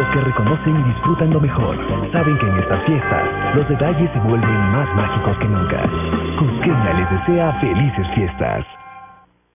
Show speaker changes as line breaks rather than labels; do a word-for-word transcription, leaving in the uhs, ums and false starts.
que reconocen y disfrutan lo mejor. Saben que en estas fiestas los detalles se vuelven más mágicos que nunca. Cusqueña les desea felices fiestas.